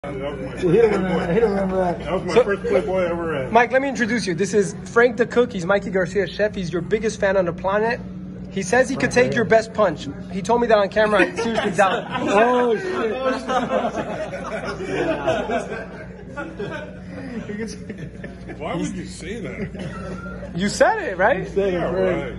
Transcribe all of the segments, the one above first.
That was my first He don't remember that. That was my first Playboy I ever read. Mike, let me introduce you. This is Frank the Cook. He's Mikey Garcia's chef. He's your biggest fan on the planet. He says he could take your best punch. He told me that on camera. I seriously doubt it. Oh, shit. Why would you say that? You said it, right? Yeah, right.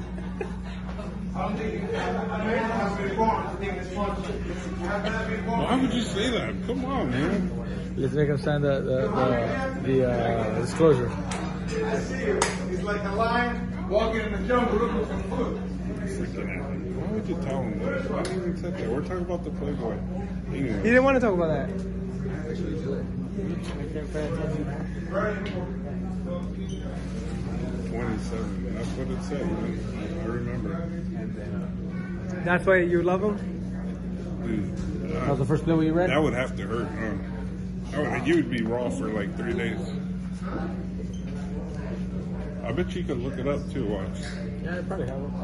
Why would you say that? Come on, man. Let's make him sign the disclosure. He's like a lion walking in the jungle looking for food. Why would you tell him that? Why didn't you say that? We're talking about the Playboy. He didn't want to talk about that. 27. That's what it said, man. I remember. That's why you love him? Dude, That was the first Playboy you read? that would have to hurt, huh? You would be raw for like 3 days. I bet you could look it up too, watch. Yeah, I probably have it.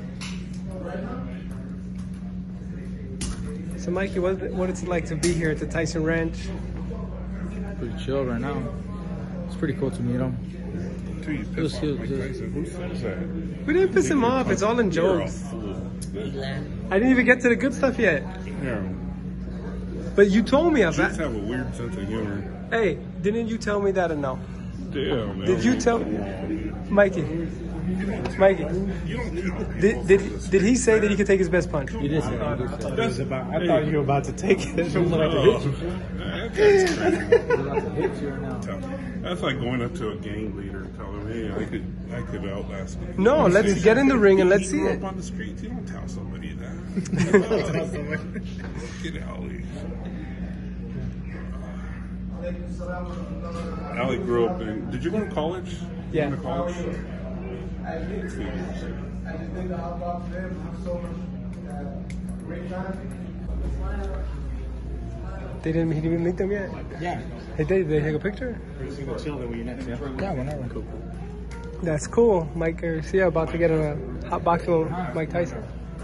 So, Mikey, what it's like to be here at the Tyson Ranch? Pretty chill right now. It's pretty cool to meet him. Until you piss off Mike Tyson. Who says that? We didn't piss him off. It's all in You're a jokes. fool. I didn't even get to the good stuff yet. Yeah. But you told me Chicks about. have a weird sense of humor. Hey, didn't you tell me that or no? Damn, man. Did you tell Mikey? Mikey, You don't count did he say that he could take his best punch? You did say that. I thought you were about to take it. That's crazy. That's like going up to a gang leader and telling him, hey, I could outlast you. No, let's get in the ring and let's see You it. up on the streets, you don't tell somebody that. Get out of here. Allie grew up in. Did you go to college? Yeah. You went to college? I just think the hot box there was so much great time. He didn't even meet them yet. Yeah. Hey, did they take a picture? Yeah, whenever. Cool. That's cool. Mike Garcia about to get in a hot boxing with Mike Tyson.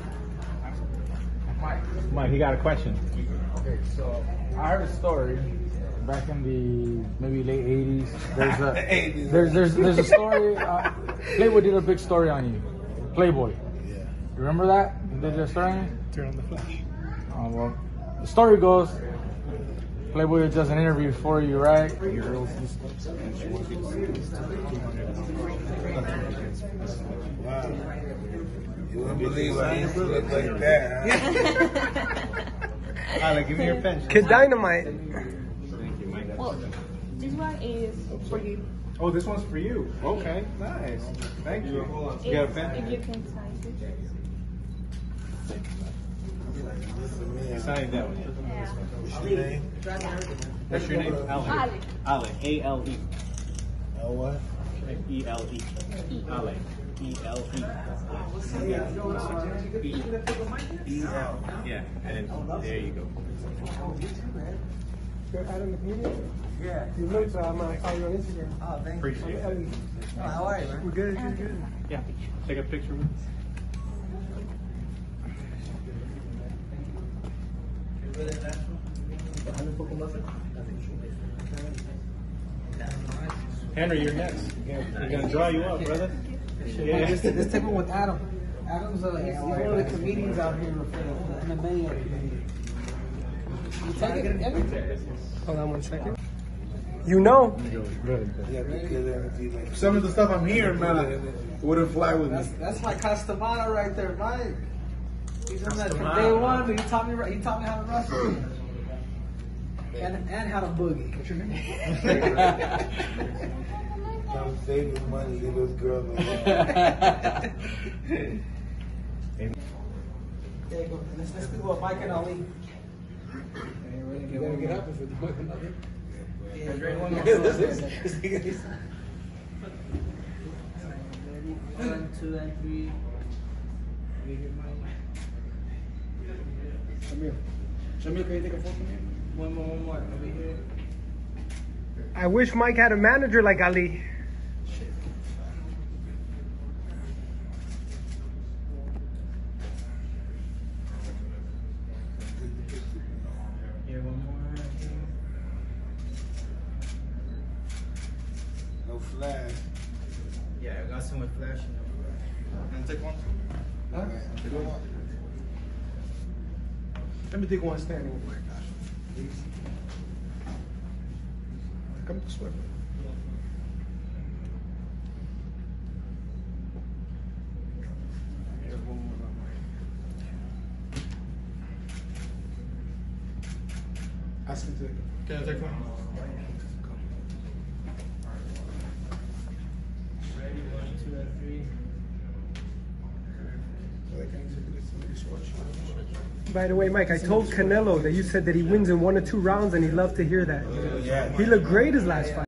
Mike, he got a question. Okay, so I heard a story back in the maybe late 80s. There's a story. Playboy did a big story on you. Playboy. Yeah. You remember that? They did a story on you? Turn on the flash. Oh, well, the story goes, Playboy does an interview for you, right? Wow. You wouldn't believe I used to look like that, huh? Alec, give me your pen. Kid Dynamite. Well, this one is for you. Oh, this one's for you. Okay, nice. Thank you. You got a pen? If you can sign it. Sign that one. What's your name? What's your name? Ale. Ale, A-L-E. Oh, what? E-L-E. Ale, E-L-E. E-L. Yeah, and there you go. You're Adam the comedian? Yeah. You look, so I'm gonna follow you on Instagram. Oh, thank you. Appreciate it. Oh, how are you, man? We're good, good. Yeah, take a picture with us. Henry, you're next. We're gonna draw you up, brother. Yeah. Let's take one with Adam. Adam's he's one of the comedians out here for the MMA. Hold on 1 second. You know. Some of the stuff I'm hearing, man, wouldn't fly with me. That's my Castamana right there, Mike. He's in that from day one. He taught me how to wrestle. And how to boogie. What's your name? I'm saving money to this girl. There you go. Let's do what Mike and Ali. You gotta get up if it's Mike and Ali. Yeah, great one. 1, 2, and 3. Shamil, can you take a photo? One more. Over here. I wish Mike had a manager like Ali. Here, one more. Flash. Yeah, I got some with flash. And take one. Huh? Take one. Let me take one standing. Oh my gosh. Come this way. Ask him to. Can I take one? Ready, 1, 2, and 3. By the way, Mike, I told Canelo that you said that he wins in 1 or 2 rounds, and he loved to hear that. He looked great his last fight.